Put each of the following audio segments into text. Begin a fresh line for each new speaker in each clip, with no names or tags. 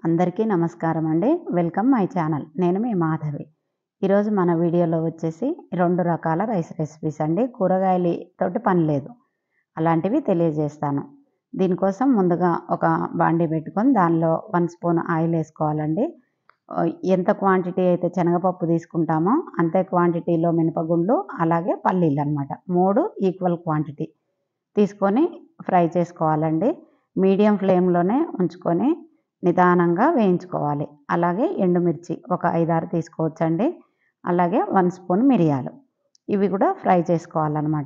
అందరికీ నమస్కారం అండి. Welcome my channel. నేను మీ మాధవి. ఈరోజు మన వీడియోలో వచ్చేసి 2 రకాల రైస్ రెసిపీస్ అండి. కూరగాయలతోటి పని లేదు. అలాంటివి తెలియజేస్తాను. దీనికోసం ముందుగా ఒక బాండీ పెట్టుకొని దానిలో 1 స్పూన్ ఆయిల్ వేసుకోవాలండి. ఎంత క్వాంటిటీ అయితే శనగపప్పు తీసుకుంటామో అంతే క్వాంటిటీలో మినపగుండ్లు అలాగే పల్లీలనమాట. 3 ఈక్వల్ క్వాంటిటీ తీసుకొని ఫ్రై చేసుకోవాలండి. మీడియం ఫ్లేమ్‌లోనే ఉంచుకొని నిదానంగా వేయించుకోవాలి. అలాగే ఎండుమిర్చి ఒక 5, 6 తీసుకోవచ్చండి. అలాగే 1 స్పూన్ మిరియాలు. ఇవి కూడా ఫ్రై చేసుకోవాలనమాట.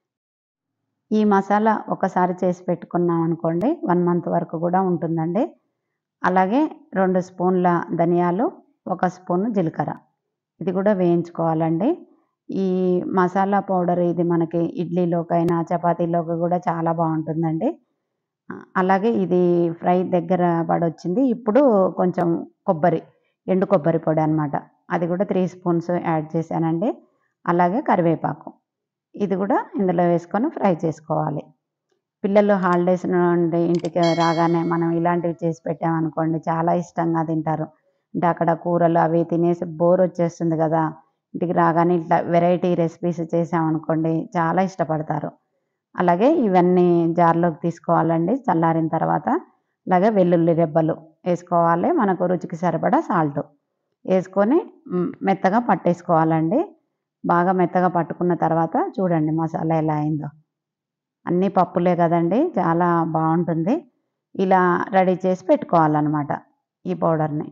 ఈ మసాలా ఒకసారి చేసి పెట్టుకున్నాం అనుకోండి 1 మంత్ వరకు కూడా ఉంటుందండి. అలాగే 2 స్పూన్ల ధనియాలు, 1 స్పూన్ జీలకర్ర. ఇది కూడా వేయించుకోవాలండి. ఈ మసాలా పౌడర్ ఇది మనకి ఇడ్లీలోకైనా, చపాతీలోకి కూడా చాలా బావుంటుందండి. అలాగే ఇది ఫ్రై దగ్గర పడొచ్చింది. ఇప్పుడు కొంచెం ఎండు కొబ్బరి పొడి అనమాట. అది కూడా 3 స్పూన్స్ యాడ్ చేశానండి. అలాగే కరివేపాకు. ఇది కూడా ఇందులో వేసుకొని ఫ్రై చేసుకోవాలి. పిల్లలు హాలిడేస్ నుండి ఇంటికి రాగానే మనం ఇలాంటివి చేసి పెట్టామనుకోండి చాలా ఇష్టంగా తింటారు. అంటే అక్కడ కూరలు అవి తినేసి బోర్ వచ్చేస్తుంది కదా! ఇంటికి రాగానే ఇట్లా వెరైటీ రెసిపీస్ చేశామనుకోండి చాలా ఇష్టపడతారు. అలాగే ఇవన్నీ జార్‌లోకి తీసుకోవాలండి చల్లారిన తర్వాత. అలాగే వెల్లుల్లి రెబ్బలు ఏసుకోవాలి. మనకు రుచికి సరిపడా సాల్టు ఏసుకొని మెత్తగా పట్టేసుకోవాలండి. బాగా మెత్తగా పట్టుకున్న తర్వాత చూడండి మసాలా ఎలా అయిందో. అన్నీ పప్పులే కదండీ! చాలా బావుంటుంది. ఇలా రెడీ చేసి పెట్టుకోవాలనమాట ఈ పౌడర్‌ని.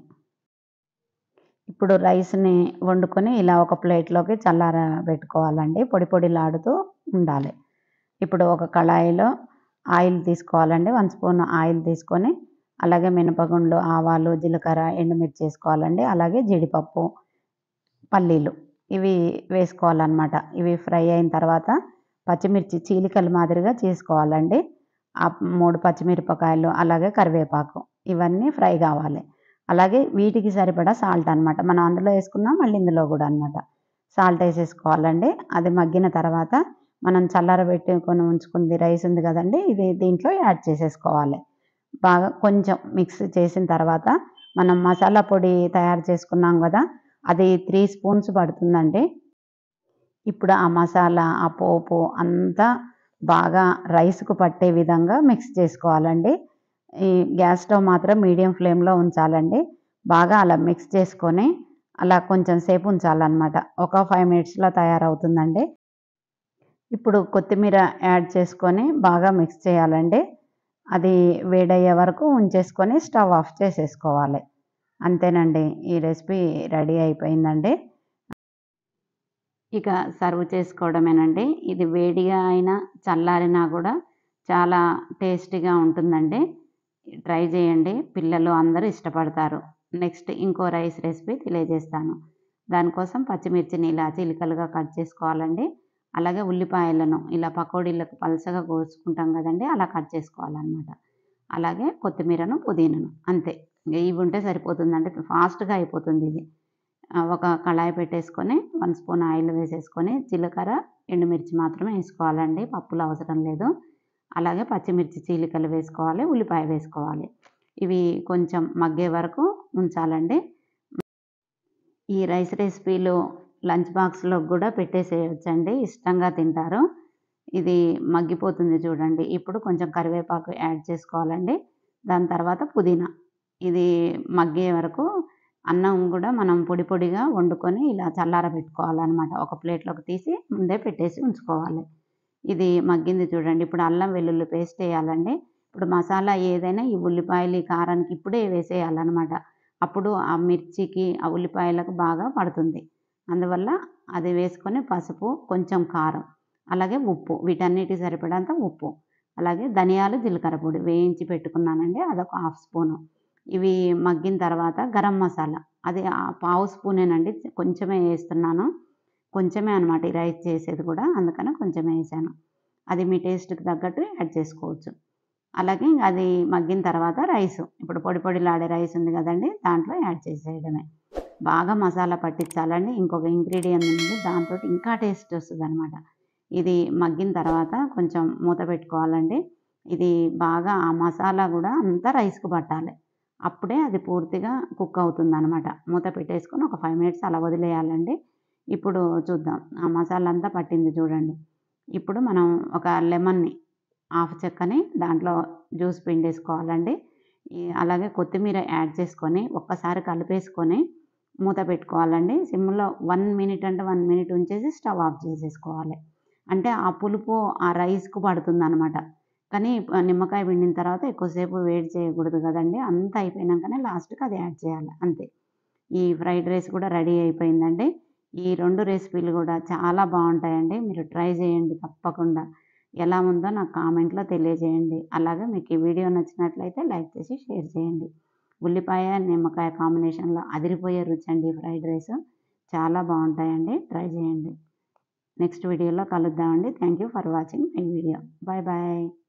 ఇప్పుడు రైస్‌ని వండుకొని ఇలా ఒక ప్లేట్‌లోకి చల్లారబెట్టుకోవాలండి. పొడి పొడిలాడుతూ ఉండాలి. ఇప్పుడు ఒక కళాయిలో ఆయిల్ తీసుకోవాలండి. 1 స్పూన్ ఆయిల్ తీసుకొని అలాగే మినపగుండ్లు, ఆవాలు, జీలకర్ర, ఎండుమిర్చి ఏసుకోవాలండి. అలాగే జీడిపప్పు, పల్లీలు ఇవి వేసుకోవాలనమాట. ఇవి ఫ్రై అయిన తర్వాత పచ్చిమిర్చి చీలికల మాదిరిగా చేసుకోవాలండి. 3 పచ్చిమిరపకాయలు అలాగే కరివేపాకు ఇవన్నీ ఫ్రై కావాలి. అలాగే వీటికి సరిపడా సాల్ట్ అనమాట. మనం అందులో ఏసుకున్నాం మళ్ళీ ఇందులో కూడా అనమాట. సాల్ట్ ఏసేసుకోవాలండి. అది మగ్గిన తర్వాత మనం చల్లారబెట్టుకొని ఉంచుకుంది రైస్ ఉంది కదండీ! ఇది దీంట్లో యాడ్ చేసేసుకోవాలి. బాగా కొంచెం మిక్స్ చేసిన తర్వాత మనం మసాలా పొడి తయారు చేసుకున్నాం గదా! అది 3 స్పూన్స్ పడుతుందండి. ఇప్పుడు ఆ మసాలా, ఆ పోపు అంతా బాగా రైస్‌కు పట్టే విధంగా మిక్స్ చేసుకోవాలండి. ఈ గ్యాస్ స్టవ్ మాత్రం మీడియం ఫ్లేమ్‌లో ఉంచాలండి. బాగా అలా మిక్స్ చేసుకొని అలా కొంచెం సేపు ఉంచాలనమాట. ఒక 5 మినిట్స్‌లో తయారవుతుందండి. ఇప్పుడు కొత్తిమీర యాడ్ చేసుకొని బాగా మిక్స్ చేయాలండి. అది వేడయ్యే వరకు ఉంచేసుకొని స్టవ్ ఆఫ్ చేసేసుకోవాలి. అంతేనండి. ఈ రెసిపీ రెడీ అయిపోయిందండి. ఇక సర్వ్ చేసుకోవడమేనండి. ఇది వేడిగా అయినా, చల్లారినా గూడా చాలా టేస్టీగా ఉంటుందండి. ట్రై చేయండి. పిల్లలు అందరూ ఇష్టపడతారు. నెక్స్ట్ ఇంకో రైస్ రెసిపీ తెలియజేస్తాను. దానికోసం పచ్చిమిర్చిని ఇలా చీలికలుగా కట్ చేసుకోవాలండి. అలాగే ఉల్లిపాయలను ఇలా పకోడీలకు పలసగా కోసుకుంటాం గదండీ! అలా కట్ చేసుకోవాలనమాట. అలాగే కొత్తిమీరను, పుదీనాను అంతే. ఇవి ఉంటే సరిపోతుందండి. ఫాస్ట్‌గా అయిపోతుందిది. ఒక కళాయి పెట్టేసుకొని 1 స్పూన్ ఆయిల్ వేసేసుకొని జీలకర్ర, ఎండుమిర్చి మాత్రమే ఏసుకోవాలండి. పప్పులు అవసరం లేదు. అలాగే పచ్చిమిర్చి చీలికలు వేసుకోవాలి. ఉల్లిపాయ వేసుకోవాలి. ఇవి కొంచెం మగ్గే వరకు ఉంచాలండి. ఈ రైస్ రెసిపీలు లంచ్ బాక్స్‌లోకి గూడా పెట్టేసేయొచ్చండి. ఇష్టంగా తింటారు. ఇది మగ్గిపోతుంది చూడండి. ఇప్పుడు కొంచెం కరివేపాకు యాడ్ చేసుకోవాలండి. దాని తర్వాత పుదీనా. ఇది మగ్గే వరకు అన్నం గూడా మనం పొడి పొడిగా వండుకొని ఇలా చల్లారబెట్టుకోవాలనమాట. ఒక ప్లేట్‌లోకి తీసి ముందే పెట్టేసి ఉంచుకోవాలి. ఇది మగ్గింది చూడండి. ఇప్పుడు అల్లం వెల్లుల్లి పేస్ట్ ఎయాలండి. ఇప్పుడు మసాలా ఏదైనా ఈ ఉల్లిపాయలు, ఈ కారానికి ఇప్పుడే వేసేయాలనమాట. అప్పుడు ఆ మిర్చికి, ఆ ఉల్లిపాయలకు బాగా పడుతుంది. అందువల్ల అది వేసుకొని పసుపు, కొంచెం కారం, అలాగే ఉప్పు వీటన్నిటికి సరిపడంత ఉప్పు, అలాగే ధనియాలు, జీలకర్ర పొడి వేయించి పెట్టుకున్నానండి. అదొక హాఫ్ స్పూను. ఇవి మగ్గిన తర్వాత గరం మసాలా అది పావు స్పూనేనండి. కొంచెమే ఏస్తున్నాను. కొంచెమే అనమాట ఈ రైస్ చేసేది కూడా. అందుకని కొంచెమే ఏశాను. అది మీ టేస్ట్‌కి తగ్గట్టు యాడ్ చేసుకోవచ్చు. అలాగే అది మగ్గిన తర్వాత ఇప్పుడు పొడి పొడిలాడే రైస్ ఉంది గదండీ! దాంట్లో యాడ్ చేసేయడమే. బాగా మసాలా పట్టించాలండి. ఇంకొక ఇంగ్రీడియెంట్ ఉంది. దాంతోటి ఇంకా టేస్ట్ వస్తదనమాట. ఇది మగ్గిన తర్వాత కొంచెం మూత పెట్టుకోవాలండి. ఇది బాగా ఆ మసాలా గూడా అంతా రైస్‌కి పట్టాలి. అప్పుడే అది పూర్తిగా కుక్ అవుతుందనమాట. మూత పెట్టేసుకొని ఒక 5 మినిట్స్ అలా వదిలేయాలండి. ఇప్పుడు చూద్దాం. ఆ మసాలా అంతా పట్టింది చూడండి. ఇప్పుడు మనం ఒక లెమన్‌ని హాఫ్ చెక్కని దాంట్లో జ్యూస్ పిండేసుకోవాలండి. అలాగే కొత్తిమీర యాడ్ చేసుకొని ఒక్కసారి కలిపేసుకొని మూత పెట్టుకోవాలండి. సిమ్‌లో 1 మినిట్ అంటే 1 మినిట్ ఉంచేసి స్టవ్ ఆఫ్ చేసేసుకోవాలి. అంటే ఆ పులుపు ఆ రైస్‌కు పడుతుందనమాట. కానీ నిమ్మకాయ పిండిన తర్వాత ఎక్కువసేపు వేడి చేయకూడదు గదండీ! అంతా అయిపోయినంకనే లాస్ట్‌కి అది యాడ్ చేయాలి అంతే. ఈ ఫ్రైడ్ రైస్ కూడా రెడీ అయిపోయిందండి. ఈ 2 రెసిపీలు గూడా చాలా బావుంటాయండి. మీరు ట్రై చేయండి తప్పకుండా. ఎలా ఉందో నాకు కామెంట్‌లో తెలియజేయండి. అలాగే మీకు ఈ వీడియో నచ్చినట్లయితే లైక్ చేసి షేర్ చేయండి. ఉల్లిపాయ, నిమ్మకాయ కాంబినేషన్‌లో అదిరిపోయే రుచండి ఫ్రైడ్ రైసు. చాలా బావుంటాయండి. ట్రై చేయండి. నెక్స్ట్ వీడియోలో కలుద్దామండి. Thank you for watching my video. Bye bye.